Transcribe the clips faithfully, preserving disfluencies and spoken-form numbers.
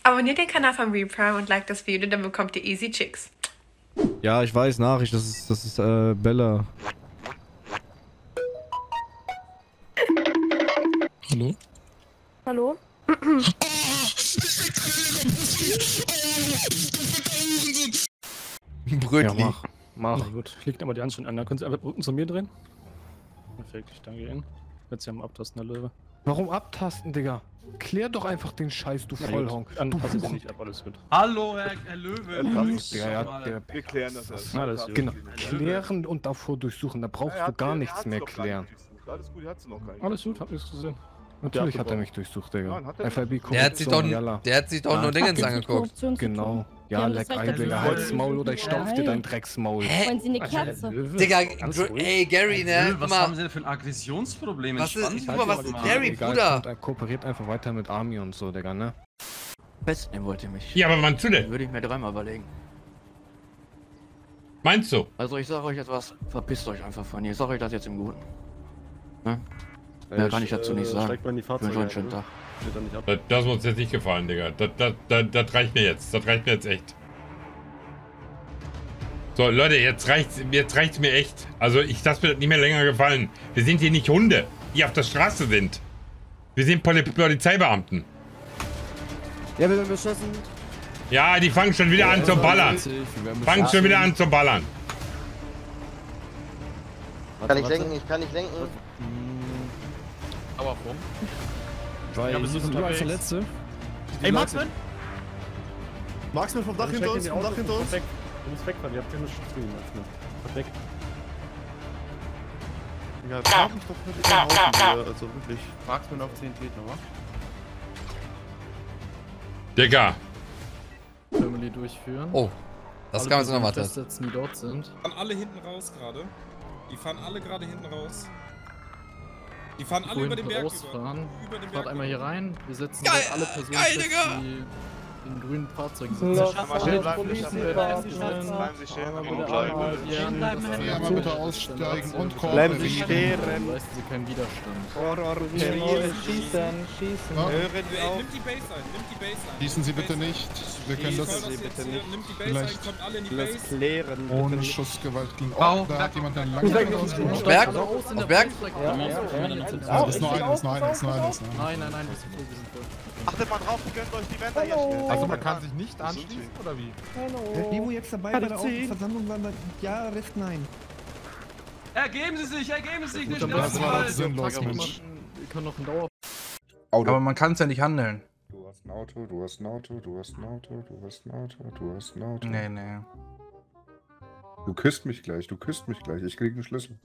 Abonniert den Kanal von Reprime und liked das Video, dann bekommt ihr easy Chicks. Ja, ich weiß, Nachricht, das ist, das ist, äh, Bella. Hallo? Hallo? Brötli. Ja, mach. Mach. Na gut, liegt aber die Anstrengung an. Da können Sie einfach Rücken zu mir drehen. Perfekt, ich danke Ihnen. Jetzt haben wir Abtasten, der Löwe. Warum abtasten, Digga? Klär doch einfach den Scheiß, du Vollhonk. Dann passe ich nicht ab, alles gut. Hallo, Herr, Herr Löwe. Ja, ja, der, Wir klären das erst. Na, das ist genau. Klären und davor durchsuchen, da brauchst Ja, du gar der nichts hat's mehr doch gar klären. nicht durchsucht. Alles gut, der hat's noch gar nicht. Alles gut, hab nichts gesehen. Natürlich hat er mich durchsucht, Digga. Nein, hat er F I B nicht. Der hat sich doch, Jalla. der hat sich doch nur Dingens angeguckt. Genau. Ja, leck ein, Digga. Halt's Maul oder ich stopf dir dein Drecksmaul. Hä? Wollen Sie eine Kerze? Digga, ey, Gary, ne? Löwe, Guck was mal. haben Sie denn für ein Aggressionsproblem? Was ist, Entspannen guck Sie mal, was sich ist mal. Gary, Egal, Bruder? kommt, er kooperiert einfach weiter mit Army und so, Digga, ne? Festnehmen wollt ihr mich. Ja, aber wann zu denn? Würde ich mir dreimal überlegen. Meinst du? Also ich sage euch etwas, verpisst euch einfach von hier. Ich sage euch das jetzt im Guten. Ne? Mehr kann ich dazu nicht sagen. Steigt mal in die Ich wünsche Fahrzeuge euch einen schönen ein, Tag. Steht da nicht ab. Das, das muss jetzt nicht gefallen, Digga. Das, das, das, das reicht mir jetzt. Das reicht mir jetzt echt. So, Leute, jetzt reicht's, jetzt reicht's mir echt. Also, ich lasse mir das nicht mehr länger gefallen. Wir sind hier nicht Hunde, die auf der Straße sind. Wir sind Poli Polizeibeamten. Ja, wir werden beschossen. Ja, die fangen schon wieder an zu ballern. Fangen schon wieder an zu ballern. Kann ich lenken? Ich kann nicht lenken. Aber warum? Ja, wir sind überall Verletzte. Ey, Marksman! Marksman vom Dach hinter uns, vom Dach hinter uns. Weg. Du musst wegfahren, ihr habt keine Screen, Marksman. Fahrt weg. Ja, frag mich doch mit dem Auto, also wirklich. Marksman auf zehn T nochmal. Digga. Family durchführen. Oh, das kann man so noch warten. Die dort sind. Die fahren alle hinten raus gerade. Die fahren alle gerade hinten raus. Die fahren alle über den Berg rausfahren. über. Über den Fahrt Berg einmal hier über. rein. Wir setzen Geil, alle Personen geil, fest, Digga. die in grünen Fahrzeugen sitzen. Bleiben Sie stehen, Ja, mal bitte aussteigen und Bleiben Sie stehen. Leisten Sie keinen Widerstand. Horror, schießen, schießen. Hören Sie Ey, auf. nimmt die Baseline, nimmt die Baseline. Schießen Sie bitte nicht. Wir können Ich das soll Sie jetzt bitte hier, nicht. nimmt die Baseline, Vielleicht kommt alle in die Lass Base. klären. ohne Schussgewalt gegen. Bau. Oh, da hat jemand einen Auf langen Berg? Aus in Auf der Berg? Baseline. Ja, ja, ja. Das ist nur einer, ist nur einer, ist nur einer. Nein, nein, nein, wir sind voll, wir sind voll. Achtet mal drauf, ihr könnt euch die Wände hier schnell. Also man kann sich nicht anschließen, oder wie? Wenn Demo jetzt dabei bei der Versammlung war, dann ja, Rest nein. Ergeben Sie sich, ergeben Sie sich, nicht Das war Schnauze! sinnlos, Mensch. Wir können noch einen Dauer. Aber man kann es ja nicht handeln. Du hast ein Auto, du hast ein Auto, du hast ein Auto, du hast ein Auto, du hast ein Auto. Nee, nee. Du küsst mich gleich, du küsst mich gleich, ich krieg einen Schlüssel.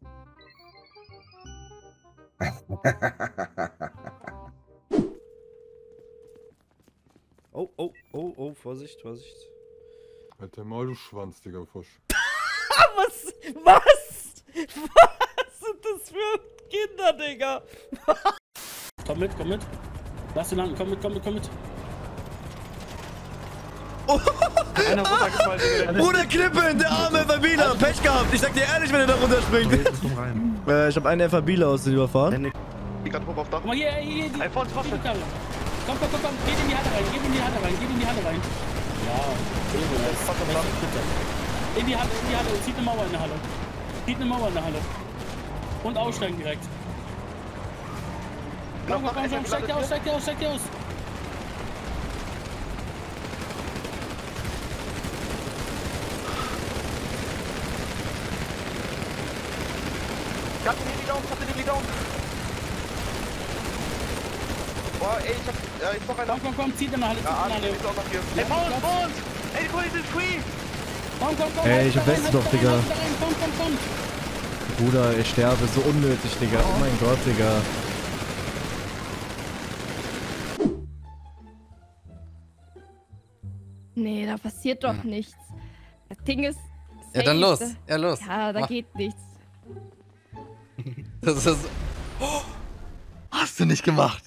Oh, oh, oh, oh, Vorsicht, Vorsicht. Halt der Maul, du Schwanz, Digga, Fusch. Was? Was? Was sind das für Kinder, Digga? Komm mit, komm mit. Lass ihn lang, komm mit, komm mit, komm mit. Einer runtergefallen, Digga. Bruder Klippe, der arme Fabila, Pech gehabt. Ich sag dir ehrlich, wenn er da runterspringt. äh, ich hab einen Fabila aus den überfahren. Die kann hoch auf Dach. Guck mal hier, hier, hier. Die, Ein Fond, Fond. Komm, komm, komm, komm. Geht in die Halle rein, geht in die Halle rein, geht in die Halle rein. Ja, in die Halle, in die Halle. Zieht eine Mauer in der Halle. Zieht eine Mauer in der Halle. Und aussteigen direkt. Komm, komm, komm, komm, steigt ihr aus, steigt ihr aus, steigt ihr aus. Ich hab den Heli down, ich hab den Heli down. Boah, ey, ich hab, ja, ich mach einen. Komm, komm, komm, zieht in der Halle, zieht in der Halle. Ey, Faust, Faust! Ey, die Polizei ist free! Komm, komm, komm. Ey, ich hab Weste doch, Digga. Komm, komm, komm. Bruder, ich sterbe, so unnötig, Digga. Oh mein Gott, Digga. Nee, da passiert doch nichts. Das Ding ist. Ja, dann los. safe. Ja, los. Ja, da Mach. geht nichts. Das ist. Oh, hast du nicht gemacht.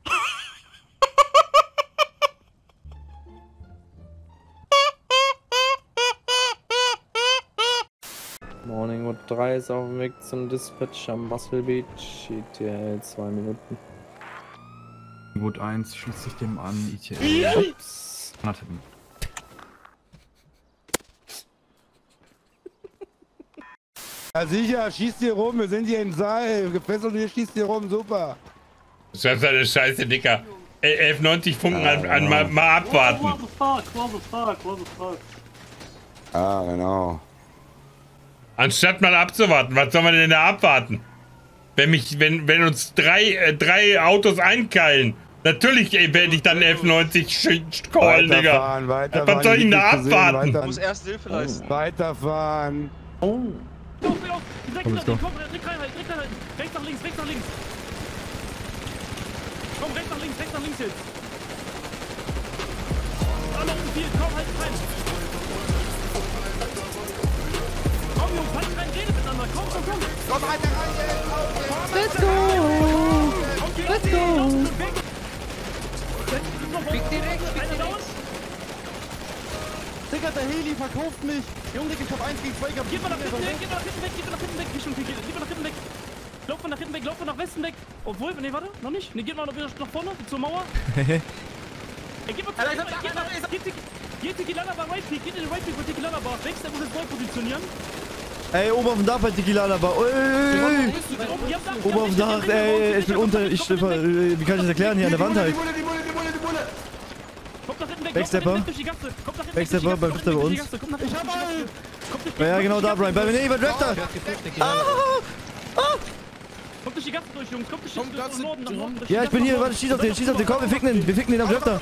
Morning Uhr drei ist auf dem Weg zum Dispatch am Muscle Beach. E T L zwei Minuten. Gut eins schließt sich dem an, I T L. Ups. Ja sicher, schießt hier rum, wir sind hier im Saal, gefesselt und ihr schießt hier rum, super. Das ist eine Scheiße, Dicker. elf neunzig Funken an, an mal, mal abwarten. What the fuck, what the fuck, what the fuck. Ah, genau. Anstatt mal abzuwarten, was soll man denn da abwarten? Wenn mich, wenn, wenn uns drei, äh, drei Autos einkeilen, natürlich ey, werde ich dann elf neunzig callen, Digga. Weiterfahren, weiterfahren. Was soll ich denn da gesehen, abwarten? weiter- Ich muss erst Hilfe leisten. Weiterfahren. Oh. Komm, let's go. Komm, Rechts nach links, rechts nach links. Komm, rechts nach links, rechts nach links jetzt. Alle um viel, komm, halt rein. Komm, Jungs, halt rein, redet miteinander. Komm, komm, komm. Komm, halt da rein, Let's go! Let's go! Fick direkt, fick direkt. Digga, der Heli verkauft mich. Junge, ich hab eins gegen zwei gehabt. Geh mal nach hinten weg, geh mal nach hinten weg, geh mal nach hinten weg. Richtung T G, geh mal nach hinten weg. Lauf mal nach hinten weg, lauf mal nach Westen weg. Obwohl, nee, warte, noch nicht. Nee, geht mal noch wieder nach vorne, zur Mauer. Ey, geh mal zurück, geh mal, geh Tequilana Bar, Right Peak, geh in den Right Peak von Tequilana Bar. Rechts, der muss jetzt neu positionieren. Ey, oben auf dem Dach bei Tequilana Bar. Ui, ui, ui. Oben auf dem Dach, ey, ich bin unter, ich schlüpfer, wie kann ich das erklären? Hier an der Wand halt. Backstepper. Backstepper beim Drifter bei uns. Ja, ja, genau da, Brian. Bei mir, über Drifter. Kommt durch die Gasse durch, Jungs. Kommt durch die Gasse nach Norden, nach Norden. Ja, ich bin hier. Warte, schieß auf den, schieß auf den. Komm, wir ficken den. Wir ficken den am Drifter.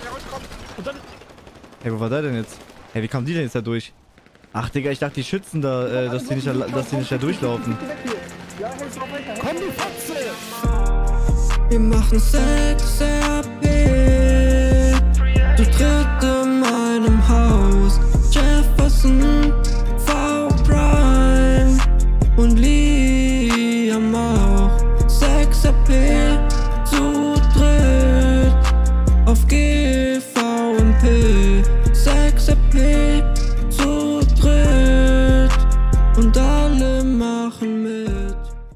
Ey, wo war der denn jetzt? Ey, wie kamen die denn jetzt da durch? Ach, Digga, ich dachte, die schützen da, äh, dass die nicht, dass die nicht da durchlaufen. Komm, du Fotze! Wir machen Sex, R P. Du tritt in meinem Haus. Jefferson, V-Prime und Liam auch. Sex, R P, zu dritt auf G V und P. Sex, R P, zu dritt und alle machen